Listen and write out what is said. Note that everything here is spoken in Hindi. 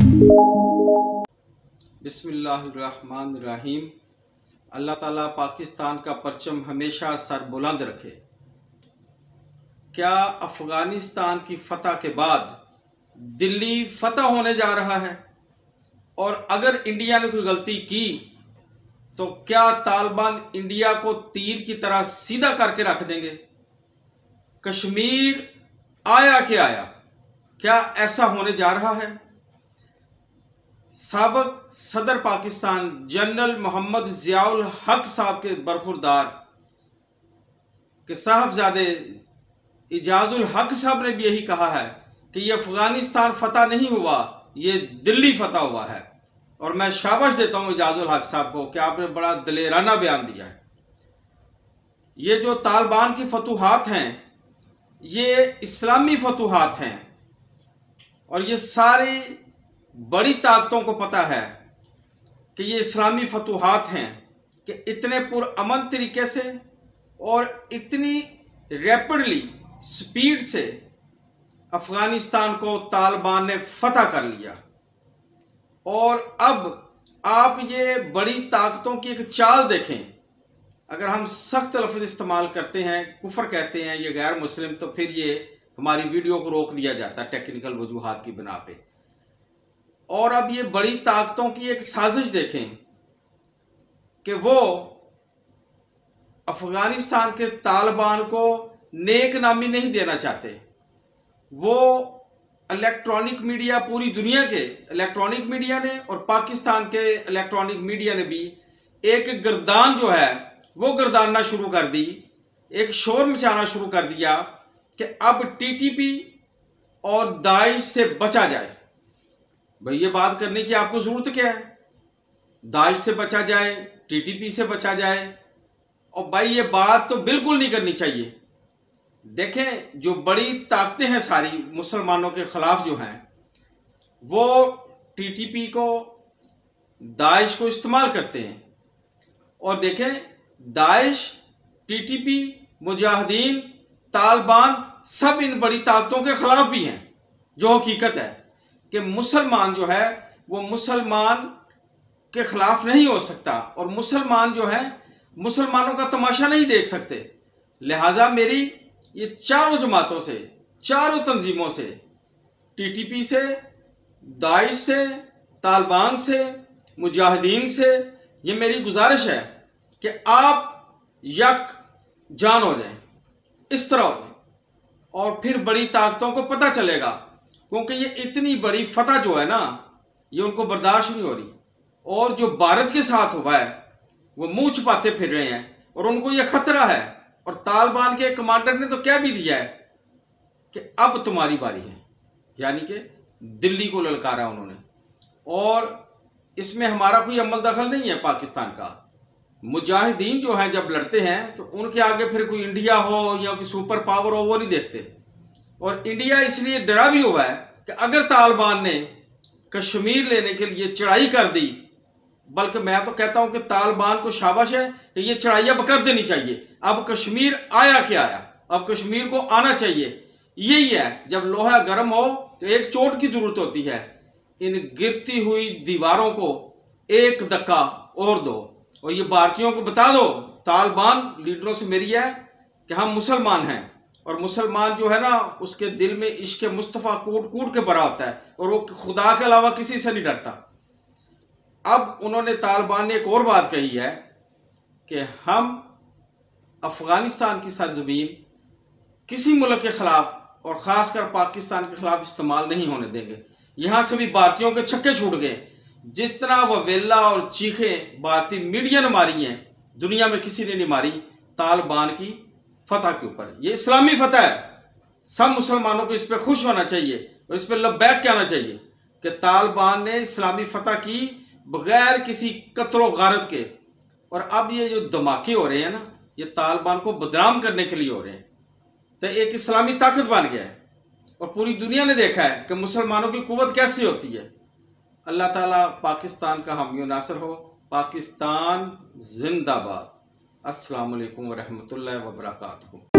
बिस्मिल्लाहिर्रहमानिर्रहीम। अल्लाह ताला पाकिस्तान का परचम हमेशा सर बुलंद रखे। क्या अफ़गानिस्तान की फतह के बाद दिल्ली फतह होने जा रहा है? और अगर इंडिया ने कोई गलती की तो क्या तालिबान इंडिया को तीर की तरह सीधा करके रख देंगे? कश्मीर आया कि आया, क्या ऐसा होने जा रहा है? साबिक सदर पाकिस्तान जनरल मोहम्मद ज़ियाउल हक साहब के बरखुरदार के साहबजादे इजाजुल हक साहब ने भी यही कहा है कि ये अफगानिस्तान फतह नहीं हुआ, ये दिल्ली फतह हुआ है। और मैं शाबाश देता हूं इजाजुल हक साहब को कि आपने बड़ा दलेराना बयान दिया है। ये जो तालिबान की फतूहात हैं ये इस्लामी फतूहात हैं और ये सारी बड़ी ताकतों को पता है कि ये इस्लामी फतूहात हैं कि इतने पुरअमन तरीके से और इतनी रैपिडली स्पीड से अफगानिस्तान को तालिबान ने फतह कर लिया। और अब आप ये बड़ी ताकतों की एक चाल देखें। अगर हम सख्त लफ्ज़ इस्तेमाल करते हैं, कुफर कहते हैं, ये गैर मुस्लिम, तो फिर ये हमारी वीडियो को रोक दिया जाता है टेक्निकल वजूहात की बिना पे। और अब ये बड़ी ताकतों की एक साजिश देखें कि वो अफगानिस्तान के तालिबान को नेक नामी नहीं देना चाहते। वो इलेक्ट्रॉनिक मीडिया, पूरी दुनिया के इलेक्ट्रॉनिक मीडिया ने और पाकिस्तान के इलेक्ट्रॉनिक मीडिया ने भी एक गर्दान जो है वो गर्दानना शुरू कर दी, एक शोर मचाना शुरू कर दिया कि अब टीटीपी और दाइश से बचा जाए। भाई ये बात करने की आपको जरूरत क्या है? दाइश से बचा जाए, टीटीपी से बचा जाए, और भाई ये बात तो बिल्कुल नहीं करनी चाहिए। देखें, जो बड़ी ताकतें हैं सारी मुसलमानों के खिलाफ जो हैं, वो टीटीपी को, दाइश को इस्तेमाल करते हैं। और देखें, दाइश, टीटीपी, मुजाहिदीन, तालिबान सब इन बड़ी ताकतों के खिलाफ भी हैं। जो हकीकत है कि मुसलमान जो है वो मुसलमान के खिलाफ नहीं हो सकता और मुसलमान जो है मुसलमानों का तमाशा नहीं देख सकते। लिहाजा मेरी ये चारों जमातों से, चारों तंजीमों से, टीटीपी से, दाइश से, तालिबान से, मुजाहिदीन से, ये मेरी गुजारिश है कि आप यक जान हो जाएं, इस तरह हो जाएं, और फिर बड़ी ताकतों को पता चलेगा। क्योंकि ये इतनी बड़ी फतह जो है ना, ये उनको बर्दाश्त नहीं हो रही। और जो भारत के साथ हुआ है वो मुंह छुपाते फिर रहे हैं और उनको ये खतरा है। और तालिबान के कमांडर ने तो क्या भी दिया है कि अब तुम्हारी बारी है, यानी कि दिल्ली को ललकारा उन्होंने। और इसमें हमारा कोई अमल दखल नहीं है पाकिस्तान का। मुजाहिदीन जो हैं जब लड़ते हैं तो उनके आगे फिर कोई इंडिया हो या कोई सुपर पावर हो वो नहीं देखते। और इंडिया इसलिए डरा भी हुआ है कि अगर तालिबान ने कश्मीर लेने के लिए चढ़ाई कर दी, बल्कि मैं तो कहता हूं कि तालिबान को शाबाश है कि ये चढ़ाई अब कर देनी चाहिए। अब कश्मीर आया कि आया, अब कश्मीर को आना चाहिए। यही है, जब लोहा गर्म हो तो एक चोट की जरूरत होती है। इन गिरती हुई दीवारों को एक धक्का और दो। और ये भारतीयों को बता दो, तालिबान लीडरों से मेरी है कि हम मुसलमान हैं और मुसलमान जो है ना उसके दिल में इश्क मुस्तफ़ा कूट कूट के भरा होता है और वो खुदा के अलावा किसी से नहीं डरता। अब उन्होंने, तालिबान ने एक और बात कही है कि हम अफगानिस्तान की सरजमीन किसी मुल्क के खिलाफ और ख़ासकर पाकिस्तान के खिलाफ इस्तेमाल नहीं होने देंगे। यहाँ से भी भारतीयों के छक्के छूट गए। जितना ववेला और चीखें भारतीय मीडिया ने मारी हैं, दुनिया में किसी ने नहीं मारी तालिबान की फतह के ऊपर। ये इस्लामी फतह है। सब मुसलमानों को इस पर खुश होना चाहिए और इस पर लब्बैक कहना चाहिए कि तालिबान ने इस्लामी फतह की बगैर किसी कत्लो गारत के। और अब ये जो धमाके हो रहे हैं ना, ये तालिबान को बदनाम करने के लिए हो रहे हैं। तो एक इस्लामी ताकत बन गया है और पूरी दुनिया ने देखा है कि मुसलमानों की कुव्वत कैसी होती है। अल्लाह ताला पाकिस्तान का हामी नासर हो। पाकिस्तान जिंदाबाद। अस्सलाम वालेकुम व रहमतुल्लाहि व बरकातहू।